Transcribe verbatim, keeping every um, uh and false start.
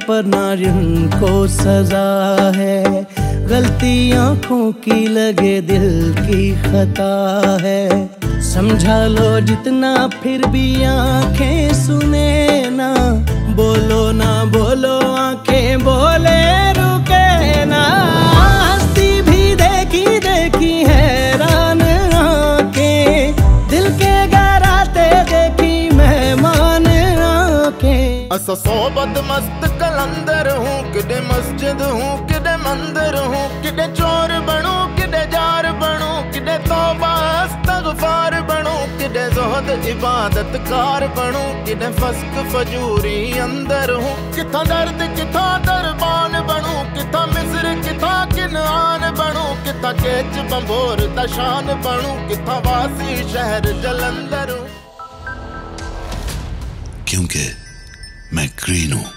पर नारियों को सजा है। गलती आंखों की लगे दिल की खता है। समझा लो जितना फिर भी आंखें सुने ना। बोलो ना बोलो आंखें बोले रुके ना। हंसती भी देखी देखी हैरान आंखें। दिल के गहराते देखी मेहमान आंखें। असा सोबत मस्त कलंदर हूँ, किडे मस्जिद हूँ किडे मंदिर हूँ। किडे चोर बनूं किडे जार बनूं, किडे तौबा इस्तग़फ़ार बनूं। किडे ज़ुहद इबादत कार बनूं, किडे फस्क फजूरी अंदर हूँ। किथा दर्द किथा दरबान बनूं, किथा मिस्र किथा किनान बनूं। किथा केच बंबोर दशान बनूं, किथा वासी शहर जलंधर हूँ। क्योंकि मैं ग्रीन हूं।